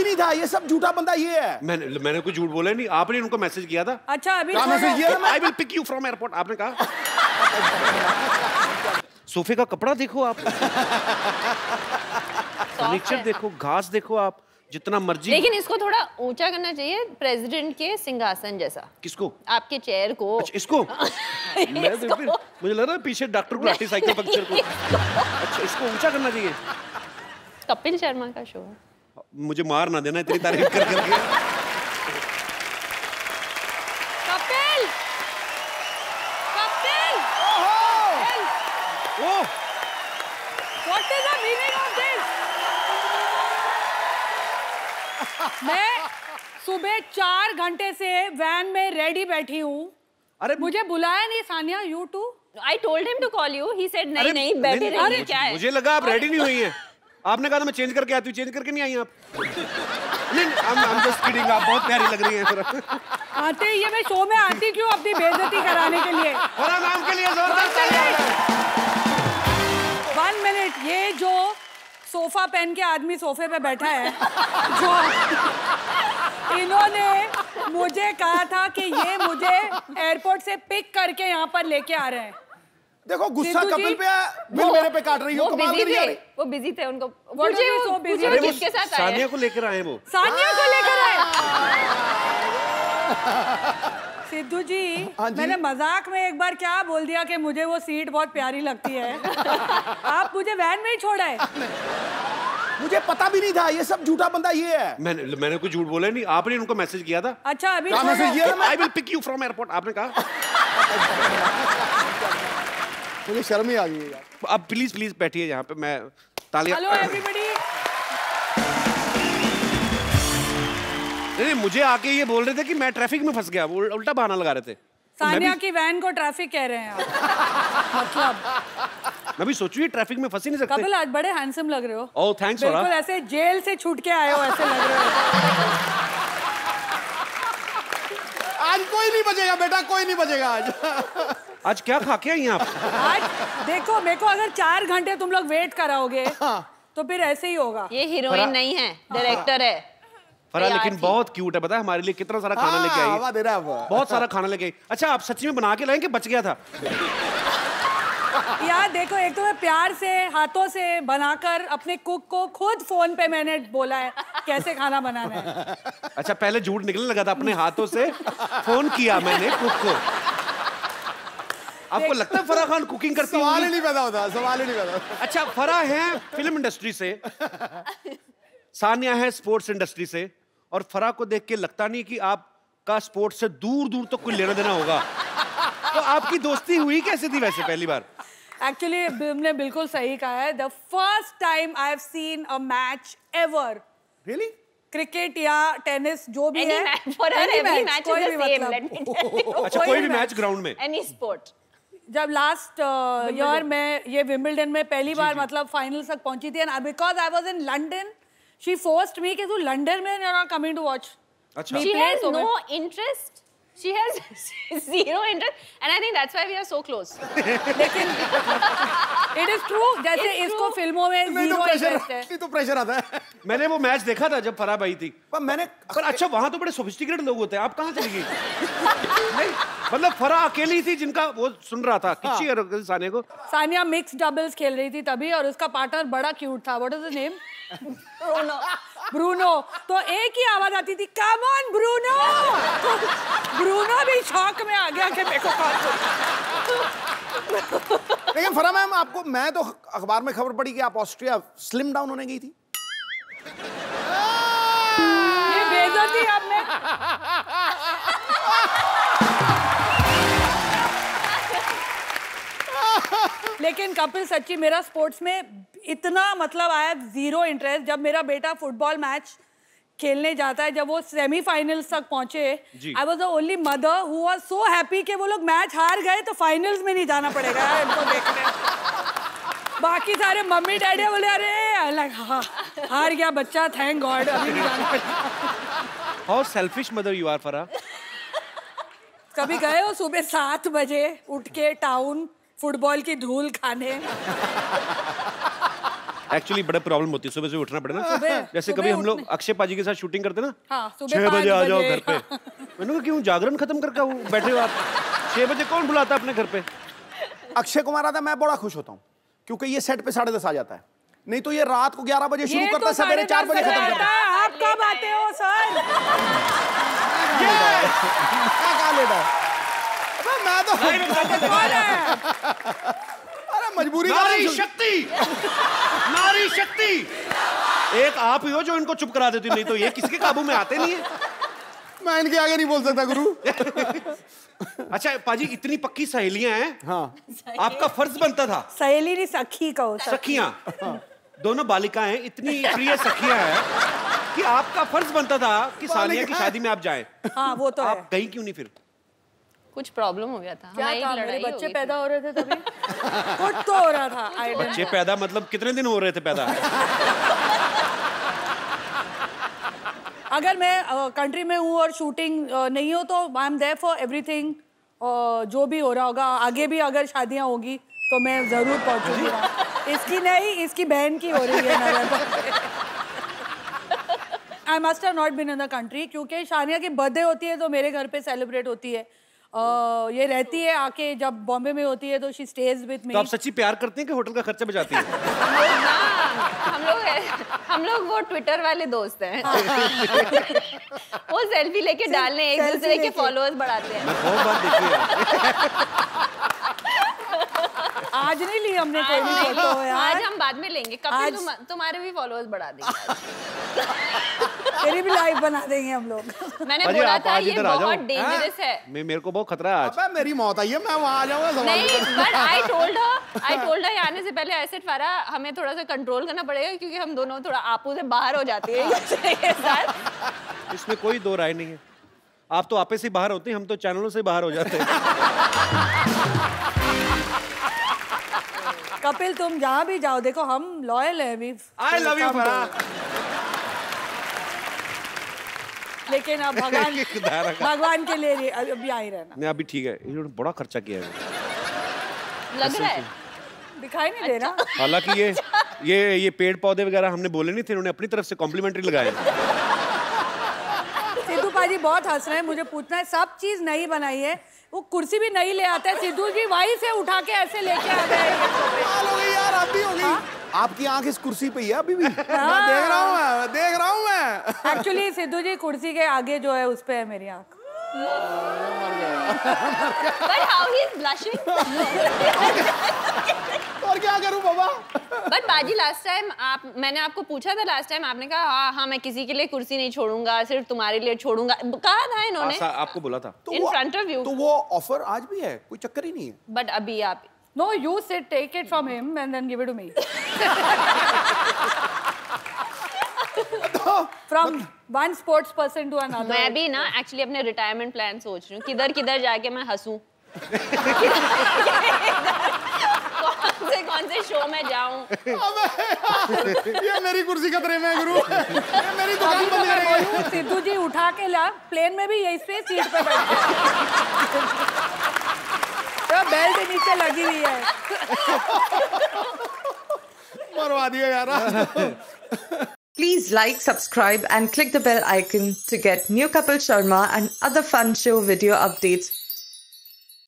नहीं था, ये सब झूठा बंदा ये है। मैंने कोई झूठ बोला नहीं, आपने उनको मैसेज किया था। अच्छा अभी मैसेज किया था? I will pick you from airport आपने कहा। सोफे का कपड़ा देखो आप, फर्नीचर देखो, घास देखो आप, जितना मर्जी। लेकिन इसको थोड़ा ऊंचा करना चाहिए, प्रेसिडेंट के सिंहासन जैसा। किसको? आपके चेयर को। अच्छा इसको? मुझे लग रहा है पीछे डॉक्टर गुलाटी साइकिल पंक्चर को। अच्छा इसको ऊंचा करना चाहिए। कपिल शर्मा का शो। मुझे मार ना देना इतनी तारीफ कर करके। कपिल, कपिल, ओह, what is the meaning of this? मैं सुबह 4 घंटे से वैन में रेडी बैठी हूँ। अरे मुझे बुलाया नहीं Sania, you too? I told him to call you. He said नहीं बैठे रहिए। क्या है? मुझे लगा आप रेडी नहीं हुई हैं। आपने कहा था मैं चेंज करके आती हूँ, चेंज करके नहीं आई आप। नहीं, I'm just kidding, आप बहुत प्यारी लग रही हैं। आते ही ये मैं शो में आती क्यों अपनी बेइज्जती कराने के लिए? और नाम के लिए जोरदार तालियां। 1 मिनट, ये जो सोफा पहन के आदमी सोफे पे बैठा है, जो इन्होंने मुझे कहा था कि ये मुझे एयरपोर्ट से पिक करके यहाँ पर लेके आ रहे हैं। देखो गुस्सा कपिल पे है, बिल मेरे पे काट रही हो। वो बिजी थे उनको। किसके साथ आए? सानिया को लेकर आए वो। सानिया को लेकर आए। सिद्धू जी, मैंने मजाक में एक बार क्या बोल दिया कि मुझे वो सीट बहुत प्यारी लगती है। आप मुझे वैन में ही छोड़ आए। मुझे पता भी नहीं था, ये सब झूठा बंदा ये है। मैंने कोई झूठ बोला नहीं, आपने उनको मैसेज किया था। अच्छा अभी मैसेज किया था? I will pick you from airport आपने कहा। मुझे शर्म ही आ गई यार। अब प्लीज प्लीज बैठिए यहाँ पे, मैं तालियां। Hello everybody. नहीं, मुझे आके ये बोल रहे थे कि मैं ट्रैफिक में फंस गया, वो उल्टा बहाना लगा रहे थे। सानिया की वैन को ट्रैफिक कह रहे हैं आप। मतलब मैं भी सोचू ये ट्रैफिक में फंस ही नहीं सकते। कपिल आज बड़े हैंडसम लग रहे हो। Oh thanks for. बिल्कुल ऐसे जेल से छूट के आए हो ऐसे लग रहे हो। आज कोई नहीं बचेगा बेटा, कोई नहीं बचेगा आज। आज क्या खा के आई आप? आज देखो मेरे को अगर 4 घंटे तुम लोग वेट कराओगे तो फिर ऐसे ही होगा। ये हीरोइन नहीं है, डायरेक्टर है। फरा लेकिन बहुत क्यूट है, पता है हमारे लिए कितना सारा खाना लेके आई है। दे रहा है वो। बहुत सारा खाना लेके आई। अच्छा आप सच्ची में बना के लाएं कि बच गया था? यार देखो, एक तो मैं प्यार से हाथों से बनाकर अपने कुक को खुद फोन पे मैंने बोला है कैसे खाना बनाना है। अच्छा पहले झूठ निकलने लगा था, अपने हाथों से फोन किया मैंने कुक को। आपको लगता है फराह खान कुकिंग करती है? सवाल ही नहीं पैदा होता, सवाल ही नहीं पैदा होता। अच्छा फराह है फिल्म इंडस्ट्री से, सानिया है स्पोर्ट्स इंडस्ट्री से, और फराह को देख के लगता नहीं कि आपका स्पोर्ट्स से दूर दूर तक कोई लेना देना होगा। तो आपकी दोस्ती हुई कैसे थी वैसे पहली बार? एक्चुअली तुमने बिल्कुल सही कहा है। The first time I have seen a match ever, really, cricket या टेनिस जो भी है, अच्छा कोई भी मैच ग्राउंड में, एनी स्पोर्ट। जब लास्ट ईयर मैं ये विंबलडन में पहली बार मतलब फाइनल तक पहुंची थी, and because I was in London, she forced me कि तू लंदन में you are coming to watch. अच्छा, she has no interest, she has zero interest, and I think that's why we are so close. लेकिन it is true, जैसे इसको फिल्मों में zero interest है। तो प्रेशर आता है। मैंने वो मैच देखा था जब फराह आई थी, पर अच्छा वहां तो बड़े सोफिस्टिकेटेड लोग होते हैं, आप कहाँ चली गई? नहीं मतलब फराह अकेली थी जिनका वो सुन रहा था किच्ची और सानिया को। सानिया मिक्स डबल्स खेल रही थी तभी, और उसका पार्टनर बड़ा क्यूट था। What is the name? Bruno. तो एक ही आवाज आती थी, कम ऑन ब्रूनो। ब्रूनो भी शॉक में आ गया कि मेरे को कौन। लेकिन फराह मैम आपको, मैं तो अखबार में खबर पड़ी कि आप ऑस्ट्रिया स्लिम डाउन होने गई थी। ये बेइज्जती आपने। लेकिन कपिल सच्ची मेरा स्पोर्ट्स में इतना मतलब आया जीरो इंटरेस्ट। जब मेरा बेटा फुटबॉल मैच खेलने जाता है, जब वो सेमीफाइनल्स तक पहुंचे, I was the only mother who was so happy कि वो लोग मैच हार गए तो फाइनल्स में नहीं जाना पड़ेगा इनको देखने। बाकी सारे मम्मी डैडी बोले अरे हाँ हार गया बच्चा, थैंक गॉड, अभी नहीं जाना पड़ेगा। How selfish mother you are Farah. कभी गए हो सुबह 7 बजे उठ के टाउन फुटबॉल की धूल खाने? एक्चुअली बड़ा प्रॉब्लम होती है सुबह से उठना पड़े ना। जैसे कभी हम लोग अक्षय पाजी के साथ शूटिंग करते ना, 6 बजे आ जाओ घर पे। मैंने कहा क्यों, जागरण खत्म करके बैठे हो आप? 6 बजे कौन बुलाता है अपने घर पे? अक्षय कुमार आता है, मैं बड़ा खुश होता हूँ क्योंकि ये सेट पे 10:30 आ जाता है। नहीं तो ये रात को 11 बजे शुरू करता है, सवेरे 4 बजे खत्म करता है। आप कब आते हो सर? क्या लेट है? मैं तो अरे मजबूरी। नारी शक्ति, नारी शक्ति। एक आप ही हो जो इनको चुप करा देती, नहीं तो ये किसके काबू में आते नहीं है। मैं इनके आगे नहीं बोल सकता गुरु। अच्छा पाजी, इतनी पक्की सहेलियां हैं। हाँ, आपका फर्ज बनता था। सहेली नहीं, सखी कहो। सखियां, दोनों बालिकाएं इतनी प्रिय सखियां हैं कि आपका फर्ज बनता था कि सानिया की शादी में आप जाएं। हाँ वो तो आप गई क्यों नहीं फिर? कुछ प्रॉब्लम हो गया था, क्या था? लड़ाई बच्चे पैदा हो रहे थे तभी। कुछ तो हो रहा था। बच्चे पैदा मतलब कितने दिन हो रहे थे पैदा? अगर मैं कंट्री में हूँ और शूटिंग नहीं हो तो I am there for everything. जो भी हो रहा होगा आगे भी, अगर शादियाँ होगी तो मैं जरूर पहुंचूंगी। इसकी नहीं, इसकी बहन की हो रही है। I must have not been in the country क्योंकि शानिया की बर्थडे होती है तो मेरे घर पे सेलिब्रेट होती है। ये रहती है आके, जब बॉम्बे में होती है तो शी स्टेज विद मी। तो आप सच्ची प्यार करते हैं कि होटल का खर्चा बचाती हैं? हम लोग वो ट्विटर वाले दोस्त हैं। वो सेल्फी लेके डालने, एक दूसरे के फॉलोअर्स बढ़ाते हैं। मैं बहुत बार देखी है। आज नहीं ली हमने कोई भी फोटो यार। आज हम बाद में लेंगे। कपिल तुम्हारे भी फॉलोअर्स बढ़ा देंगे। तेरी भी लाइव बना देंगे हम लोग। मैंने बोला था ये बहुत डेंजरस है। मेरे को बहुत खतरा है आज। अबे मेरी मौत आई है, मैं वहां आ जाऊंगा। नहीं, बट आई टोल्ड हर आने से पहले ऐसे फरा हमें थोड़ा सा कंट्रोल करना पड़ेगा क्योंकि हम दोनों थोड़ा आपू से बाहर हो जाते हैं। इसमें कोई दो राय नहीं है। आप तो आपे से बाहर होते हैं, हम तो चैनलों से बाहर हो जाते हैं। कपिल तुम जहाँ भी जाओ, देखो हम लॉयल है भी। आई लव यू फरा। लेकिन अब भगवान के लिए अभी आ ही रहना। नहीं अभी ठीक है, इन्होंने बड़ा खर्चा किया है। लग रहा है, दिखाई नहीं दे रहा। हालांकि ये पेड़ पौधे वगैरह हमने बोले नहीं थे, इन्होंने अपनी तरफ से कॉम्प्लीमेंट्री लगाए। सिद्धू पाजी बहुत हंस रहे हैं, मुझे पूछना है, सब चीज नई बनाई है, वो कुर्सी भी नहीं ले आते हैं। सिद्धू जी वहीं से उठा के ऐसे लेके आ गए। हो गई यार, अभी हो गई। आपकी आंख इस कुर्सी पे ही है अभी भी। मैं देख रहा हूँ मैं। एक्चुअली सिद्धू जी कुर्सी के आगे जो है उस पे है मेरी आंख। But how he is blushing? और क्या करूं बाबा? But बाजी लास्ट टाइम मैंने आपको पूछा था लास्ट टाइम, आपने कहा हाँ मैं किसी के लिए कुर्सी नहीं छोड़ूंगा, सिर्फ तुम्हारे लिए छोड़ूंगा। कहा था इन्होंने। आपको बोला था। In front of you. तो वो ऑफर आज भी है, कोई चक्कर ही नहीं है। But अभी आप No, you sit, take it from him and then give it to me. From one sports person to another. मैं भी ना एक्चुअली अपने रिटायरमेंट प्लान सोच रही हूँ, किधर किधर जाके मैं हंसूं। कौन से शो में जाऊं। ये मेरी कुर्सी खतरे में है गुरु। ये मेरी दुकान बंद करेंगे। सिद्धू जी उठा के ला, प्लेन में भी यही पे सीट पे बैठे। तो बेल्ट नीचे लगी हुई है। मरवा दिया यार। Please like, subscribe and click the bell icon to get new Kapil Sharma and other fun show video updates